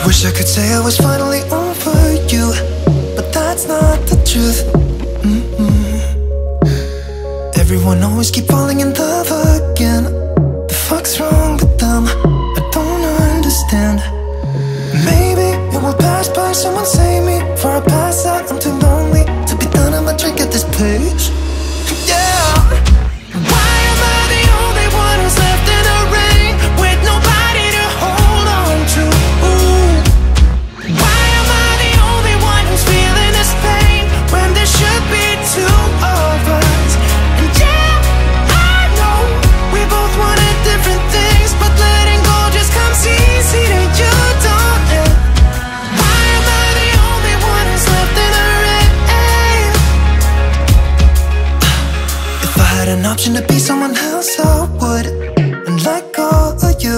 Wish I could say I was finally over you, but that's not the truth. Everyone always keep falling in love again. The fuck's wrong with them? I don't understand. Maybe it will pass by, someone save me. Before I pass out, I'm too lonely to be done, I'ma drink at this page. Yeah. Why am I the only one who's left in the rain, with nobody to hold on to? Ooh. Why am I the only one who's feeling this pain, when there should be two of us? And yeah, I know we both wanted different things, but letting go just comes easy to you, don't it? Why am I the only one who's left in the rain? If I had an option to be someone else, I would, and let go of you.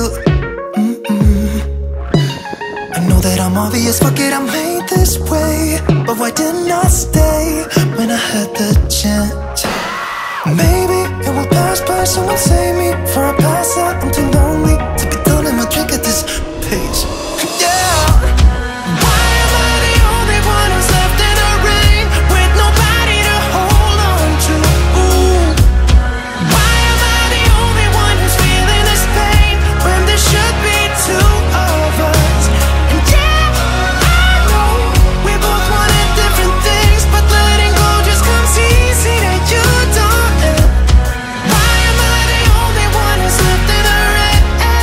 I know that I'm obvious, fuck it, I'm made this way, but why didn't I stay when I had the chance? Maybe it will pass by, someone save me. Before I pass out, I'm too lonely to be done, and I'll drink at this page. Yeah. Why am I the only one who's left in the rain, with nobody to hold on to? Ooh. Why am I the only one who's feeling this pain, when there should be two of us? And yeah, I know we both wanted different things, but letting go just comes easy to you, don't it? Why am I the only one who's left in the rain?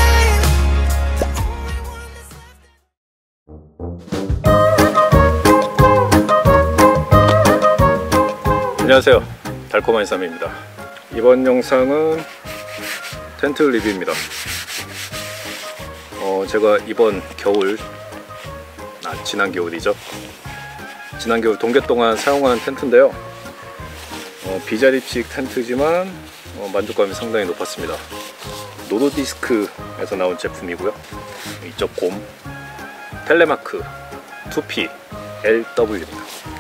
안녕하세요, 달콤한 쌈입니다. 이번 영상은 텐트 리뷰입니다. 제가 이번 겨울, 지난 겨울이죠. 지난 겨울 동계 동안 사용한 텐트인데요. 비자립식 텐트지만 만족감이 상당히 높았습니다. 노르디스크에서 나온 제품이고요. 이쪽 곰 텔레마크 2P LW입니다.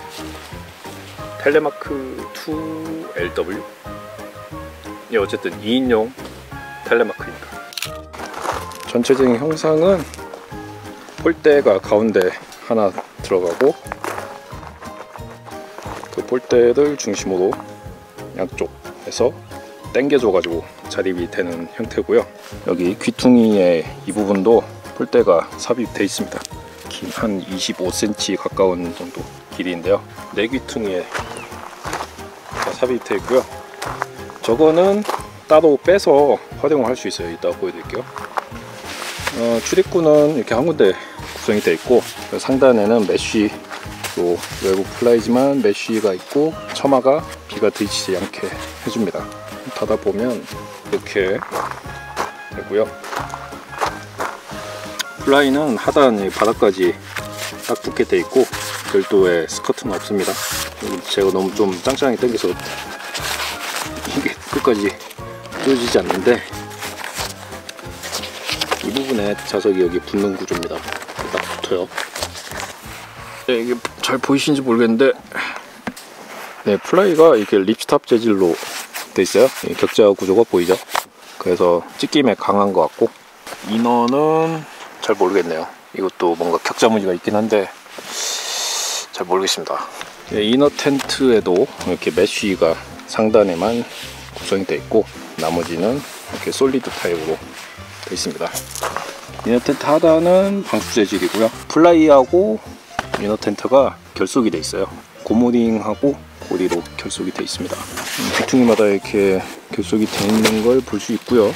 텔레마크 2LW. 예, 어쨌든 2인용 텔레마크입니다. 전체적인 형상은 폴대가 가운데 하나 들어가고, 그 폴대를 중심으로 양쪽에서 당겨줘 가지고 자립이 되는 형태고요. 여기 귀퉁이의 이 부분도 폴대가 삽입되어 있습니다. 긴 한 25cm 가까운 정도 길이인데요. 네 귀퉁이에 삽입되어 있고요. 저거는 따로 빼서 활용을 할 수 있어요. 이따 보여드릴게요. 출입구는 이렇게 한 군데 구성이 되어 있고, 상단에는 메쉬, 또 외부 플라이지만 메쉬가 있고, 처마가 비가 들이치지 않게 해줍니다. 닫아보면 이렇게 되고요. 플라이는 하단 바닥까지 딱 붙게 되어 있고, 별도의 스커트는 없습니다. 제가 너무 좀 짱짱하게 당겨서 이게 끝까지 뚫어지지 않는데, 이 부분에 자석이 여기 붙는 구조입니다. 딱 붙어요. 네, 이게 잘 보이시는지 모르겠는데, 네, 플라이가 이렇게 립스탑 재질로 돼 있어요. 격자 구조가 보이죠? 그래서 찢김에 강한 것 같고, 이너는 잘 모르겠네요. 이것도 뭔가 격자 무늬가 있긴 한데 잘 모르겠습니다. 네, 이너 텐트에도 이렇게 메쉬가 상단에만 구성이 되어 있고, 나머지는 이렇게 솔리드 타입으로 되어 있습니다. 이너 텐트 하단은 방수 재질이고요. 플라이하고 이너 텐트가 결속이 되어 있어요. 고무링하고 고리로 결속이 되어 있습니다. 귀퉁이마다 이렇게 결속이 되어 있는 걸 볼 수 있고요.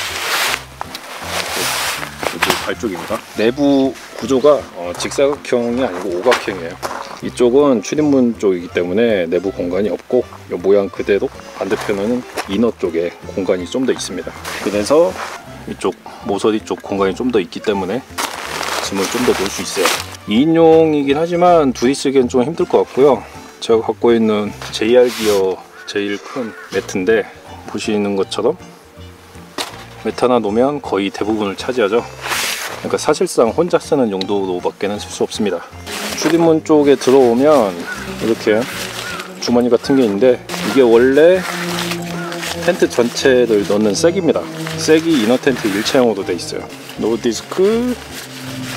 이쪽 발 쪽입니다. 내부 구조가 직사각형이 아니고 오각형이에요. 이쪽은 출입문 쪽이기 때문에 내부 공간이 없고, 이 모양 그대로 반대편에는 이너 쪽에 공간이 좀 더 있습니다. 그래서 이쪽 모서리 쪽 공간이 좀 더 있기 때문에 짐을 좀 더 놓을 수 있어요. 2인용이긴 하지만 둘이 쓰기엔 좀 힘들 것 같고요. 제가 갖고 있는 JR 기어 제일 큰 매트인데, 보시는 것처럼 매트 하나 놓으면 거의 대부분을 차지하죠. 그러니까 사실상 혼자 쓰는 용도로밖에는 쓸 수 없습니다. 출입문 쪽에 들어오면 이렇게 주머니 같은 게 있는데, 이게 원래 텐트 전체를 넣는 쐐기입니다. 쐐기 이너 텐트 일체형으로 되어 있어요. 노르디스크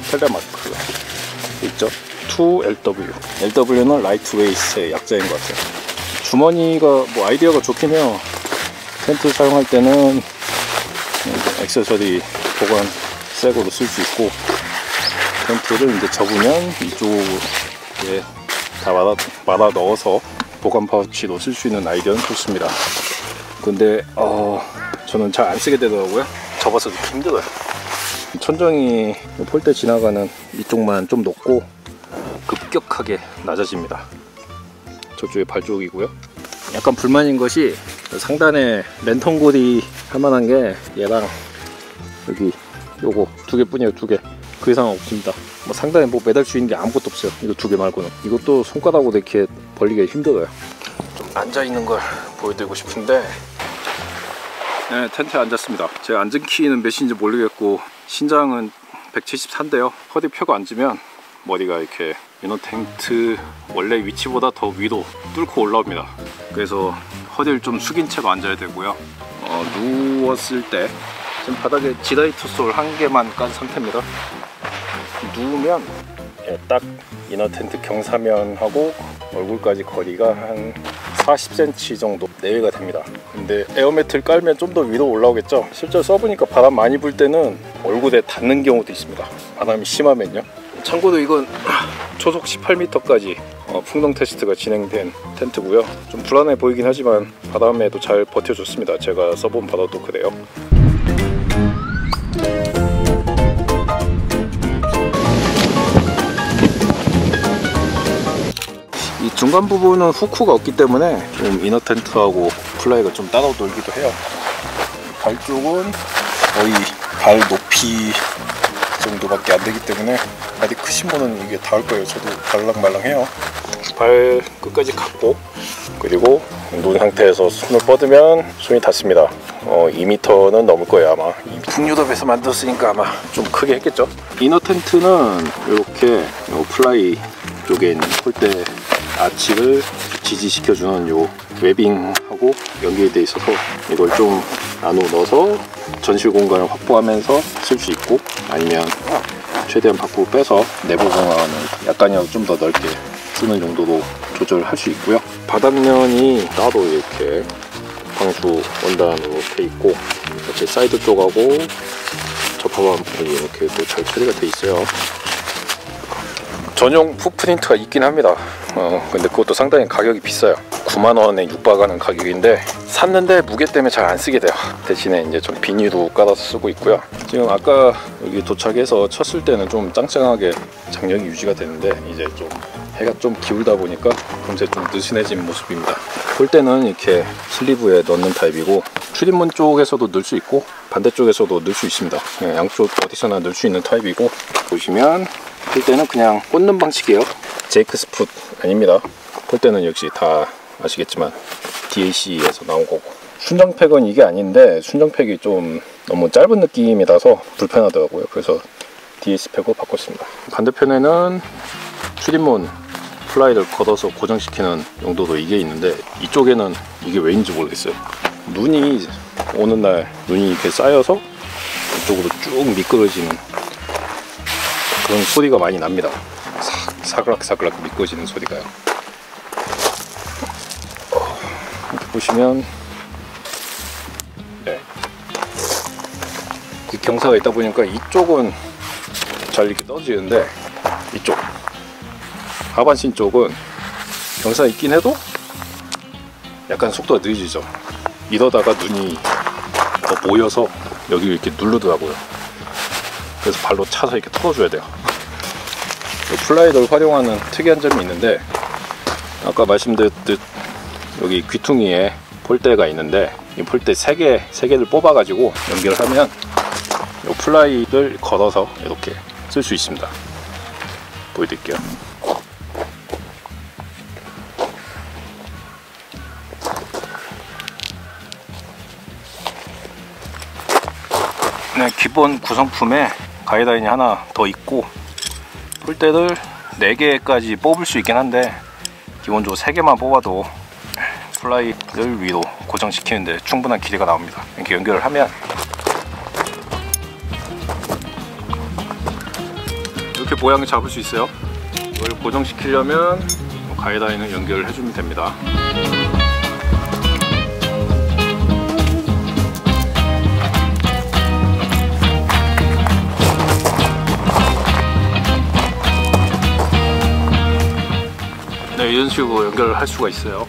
텔레마크 있죠. 2LW. LW는 라이트웨이트의 약자인 것 같아요. 주머니가 뭐 아이디어가 좋긴 해요. 텐트 사용할 때는 액세서리 보관 새거로 쓸 수 있고, 텐트를 이제 접으면 이쪽에 다 말아 넣어서 보관 파우치로 쓸 수 있는 아이디어는 좋습니다. 근데 저는 잘 안 쓰게 되더라고요. 접어서 이렇게 힘들어요. 천정이 폴대 지나가는 이쪽만 좀 높고 급격하게 낮아집니다. 저쪽에 발 쪽이고요. 약간 불만인 것이 상단에 랜턴고리 할만한 게 얘랑 여기 요거 두 개뿐이에요. 두 개. 그 이상 없습니다. 뭐 상단에 뭐 매달 수 있는 게 아무것도 없어요. 이거 두 개 말고는. 이것도 손가락으로 이렇게 벌리기 힘들어요. 좀 앉아 있는 걸 보여드리고 싶은데, 네, 텐트에 앉았습니다. 제가 앉은 키는 몇인지 모르겠고 신장은 174인데요. 허리 펴고 앉으면 머리가 이렇게 이너 텐트 원래 위치보다 더 위로 뚫고 올라옵니다. 그래서 허리를 좀 숙인 채로 앉아야 되고요. 누웠을 때 지금 바닥에 지라이트 솔 한 개만 깐 상태입니다. 누우면 딱 이너 텐트 경사면하고 얼굴까지 거리가 한 40cm 정도 내외가 됩니다. 근데 에어매트를 깔면 좀 더 위로 올라오겠죠. 실제로 써보니까 바람 많이 불 때는 얼굴에 닿는 경우도 있습니다. 바람이 심하면요. 참고로 이건 초속 18m까지 풍동 테스트가 진행된 텐트고요. 좀 불안해 보이긴 하지만 바람에도 잘 버텨줬습니다. 제가 써본 바다도 그래요. 이 중간 부분은 후크가 없기 때문에 좀 이너 텐트하고 플라이가 좀 따로 놀기도 해요. 발 쪽은 거의 발 높이 정도밖에 안 되기 때문에 발이 크신 분은 이게 닿을 거예요. 저도 발랑말랑해요. 발 끝까지 감고, 그리고 누운 상태에서 손을 뻗으면 손이 닿습니다. 2m는 넘을 거예요 아마. 북유럽에서 만들었으니까 아마 좀 크게 했겠죠. 이너 텐트는 이렇게 플라이 쪽에 있는 폴대 아치를 지지시켜주는 요 웨빙하고 연결되어 있어서 이걸 좀 나눠 넣어서 전실 공간을 확보하면서 쓸 수 있고, 아니면 최대한 밖으로 빼서 내부 공간을 약간이라도 좀 더 넓게 쓰는 정도로 조절할 수 있고요. 바닥면이 따로 이렇게 방수 원단으로 돼 있고, 이렇게 사이드 쪽하고 접합한 부분이 이렇게 또 잘 처리가 돼 있어요. 전용 풋프린트가 있긴 합니다. 근데 그것도 상당히 가격이 비싸요. 9만원에 육박하는 가격인데 샀는데 무게 때문에 잘 안 쓰게 돼요. 대신에 이제 좀 비닐로 깔아서 쓰고 있고요. 지금 아까 여기 도착해서 쳤을 때는 좀 짱짱하게 장력이 유지가 되는데, 이제 좀 해가 좀 기울다 보니까 금세 좀 느슨해진 모습입니다. 폴대는 이렇게 슬리브에 넣는 타입이고, 출입문 쪽에서도 넣을 수 있고 반대쪽에서도 넣을 수 있습니다. 양쪽 어디서나 넣을 수 있는 타입이고, 보시면 폴대는 그냥 꽂는 방식이에요. 제이크 스풋 아닙니다. 폴대는 역시 다 아시겠지만 DAC에서 나온 거고, 순정팩은 이게 아닌데 순정팩이 좀 너무 짧은 느낌이라서 불편하더라고요. 그래서 DAC 팩으로 바꿨습니다. 반대편에는 출입문 플라이를 걷어서 고정시키는 용도로 이게 있는데, 이쪽에는 이게 왜인지 모르겠어요. 눈이 오는 날 눈이 이렇게 쌓여서 이쪽으로 쭉 미끄러지는 그런 소리가 많이 납니다. 사그락사그락 미끄러지는 소리가요. 이렇게 보시면 네, 이 경사가 있다 보니까 이쪽은 잘 이렇게 떨어지는데, 이쪽 하반신 쪽은 경사가 있긴 해도 약간 속도가 느려지죠. 이러다가 눈이 더 모여서 여기 이렇게 누르더라고요. 그래서 발로 차서 이렇게 털어줘야 돼요. 플라이를 활용하는 특이한 점이 있는데, 아까 말씀드렸듯 여기 귀퉁이에 폴대가 있는데, 이 폴대 3개를 뽑아가지고 연결을 하면 이 플라이를 걸어서 이렇게 쓸 수 있습니다. 보여드릴게요. 네, 기본 구성품에 가이드라인이 하나 더 있고, 폴대를 4개까지 뽑을 수 있긴 한데 기본적으로 3개만 뽑아도 플라이를 위로 고정시키는데 충분한 길이가 나옵니다. 이렇게 연결을 하면 이렇게 모양을 잡을 수 있어요. 이걸 고정시키려면 가이드라인을 연결을 해주면 됩니다. 네, 이런 식으로 연결을 할 수가 있어요.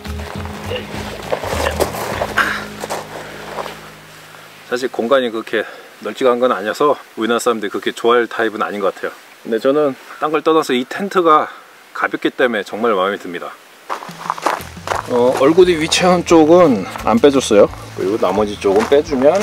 사실 공간이 그렇게 널찍한 건 아니어서 우리나라 사람들이 그렇게 좋아할 타입은 아닌 것 같아요. 근데 저는 딴 걸 떠나서 이 텐트가 가볍기 때문에 정말 마음에 듭니다. 얼굴이 위치한 쪽은 안 빼줬어요. 그리고 나머지 쪽은 빼주면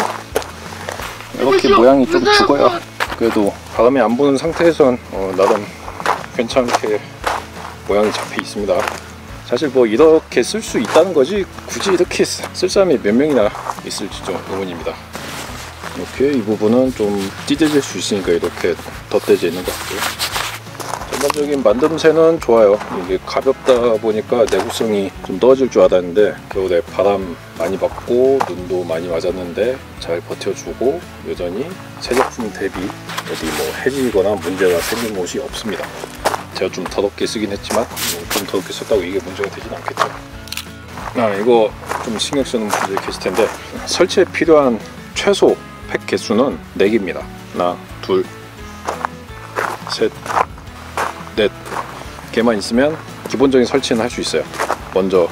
이렇게 모양이 좀 죽어요. 그래도 바람이 안 부는 상태에선 나름 괜찮게 모양이 잡혀 있습니다. 사실 뭐 이렇게 쓸 수 있다는 거지 굳이 이렇게 쓸 사람이 몇 명이나 있을지 좀 의문입니다. 이렇게 이 부분은 좀 찢어질 수 있으니까 이렇게 덧대져 있는 것 같고요. 전반적인 만듦새는 좋아요. 이게 가볍다 보니까 내구성이 좀 떨어질 줄 알았는데 겨울에 바람 많이 받고 눈도 많이 맞았는데 잘 버텨주고 여전히 새 제품 대비 어디 뭐 해지거나 문제가 생긴 곳이 없습니다. 제가 좀 더럽게 쓰긴 했지만 좀 더럽게 썼다고 이게 문제가 되진 않겠죠. 이거 좀 신경 쓰는 분들이 계실 텐데 설치에 필요한 최소 팩 개수는 4개입니다. 하나, 둘, 셋, 넷 개만 있으면 기본적인 설치는 할 수 있어요. 먼저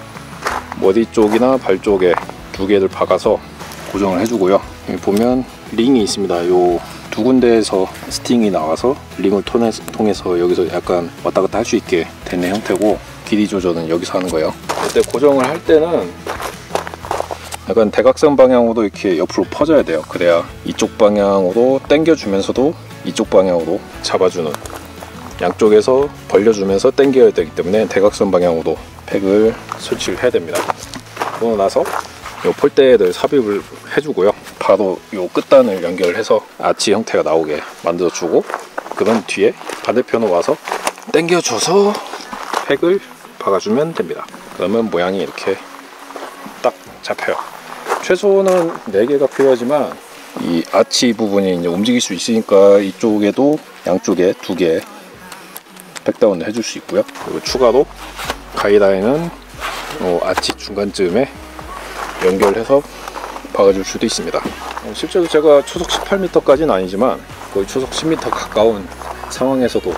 머리 쪽이나 발 쪽에 2개를 박아서 고정을 해주고요. 여기 보면 링이 있습니다. 요 2군데에서 스팅이 나와서 링을 통해서 여기서 약간 왔다 갔다 할 수 있게 되는 형태고 길이 조절은 여기서 하는 거예요. 이때 고정을 할 때는 약간 대각선 방향으로 이렇게 옆으로 퍼져야 돼요. 그래야 이쪽 방향으로 당겨주면서도 이쪽 방향으로 잡아주는, 양쪽에서 벌려주면서 당겨야 되기 때문에 대각선 방향으로 팩을 설치를 해야 됩니다. 그러고 나서 요 폴대를 삽입을 해주고요. 바로 요 끝단을 연결해서 아치 형태가 나오게 만들어주고 그런 뒤에 반대편으로 와서 당겨줘서 팩을 박아주면 됩니다. 그러면 모양이 이렇게 딱 잡혀요. 최소는 4개가 필요하지만 이 아치 부분이 이제 움직일 수 있으니까 이쪽에도 양쪽에 2개 팩다운을 해줄 수 있고요. 그리고 추가로 가이드라인은 아치 중간쯤에 연결해서 박아줄 수도 있습니다. 실제로 제가 초속 18m까지는 아니지만 거의 초속 10m 가까운 상황에서도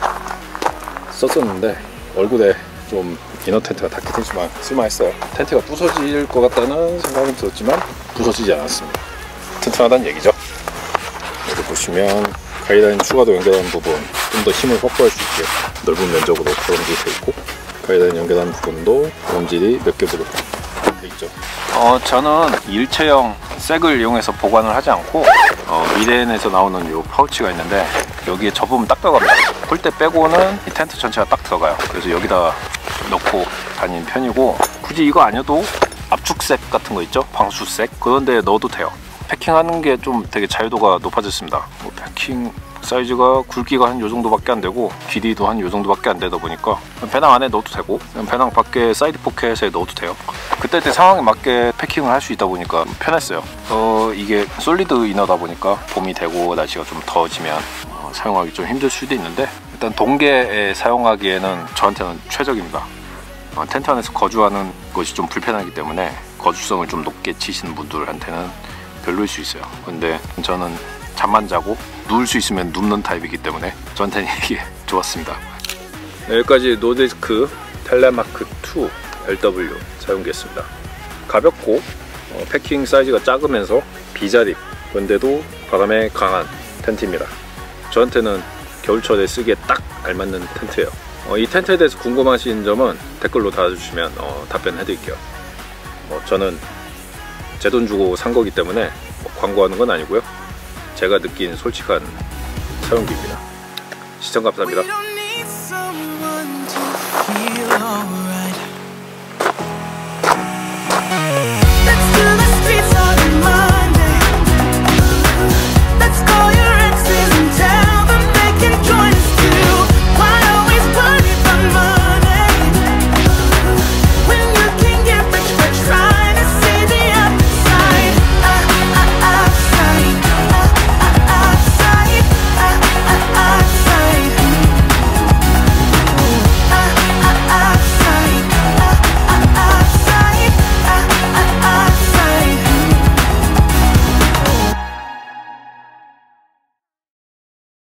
썼었는데 얼굴에 좀 이너 텐트가 닿게 되지만 쓸만했어요. 텐트가 부서질 것 같다는 생각은 들었지만 부서지지 않았습니다. 튼튼하다는 얘기죠. 여기 보시면 가이드라인 추가로 연결하는 부분 좀 더 힘을 확보할 수 있게 넓은 면적으로 고정되어 있고 가이드라인 연결하는 부분도 고정질이 몇 개 부분 되어 있죠. 저는 일체형 색을 이용해서 보관을 하지 않고 미레인에서 나오는 요 파우치가 있는데 여기에 접으면 딱 들어갑니다. 폴대 빼고는 이 텐트 전체가 딱 들어가요. 그래서 여기다 넣고 다니는 편이고 굳이 이거 아니어도 압축색 같은 거 있죠? 방수색 그런 데 넣어도 돼요. 패킹하는 게 좀 되게 자유도가 높아졌습니다. 패킹 사이즈가 굵기가 한 요 정도밖에 안 되고 길이도 한 요 정도밖에 안 되다 보니까 배낭 안에 넣어도 되고 배낭 밖에 사이드 포켓에 넣어도 돼요. 그때 상황에 맞게 패킹을 할 수 있다 보니까 편했어요. 이게 솔리드 이너다 보니까 봄이 되고 날씨가 좀 더워지면 사용하기 좀 힘들 수도 있는데 일단 동계에 사용하기에는 저한테는 최적입니다. 텐트 안에서 거주하는 것이 좀 불편하기 때문에 거주성을 좀 높게 치시는 분들한테는 별로일 수 있어요. 근데 저는 잠만 자고 누울 수 있으면 눕는 타입이기 때문에 저한테는 이게 좋았습니다. 여기까지 노디스크 텔레마크 2 LW 사용기였습니다. 가볍고 패킹 사이즈가 작으면서 비자립 그런데도 바람에 강한 텐트입니다. 저한테는 겨울철에 쓰기에 딱 알맞는 텐트예요. 이 텐트에 대해서 궁금하신 점은 댓글로 달아주시면 답변해드릴게요. 저는 제 돈 주고 산 거기 때문에 광고하는 건 아니고요. 제가 느낀 솔직한 사용기입니다. 시청 감사합니다.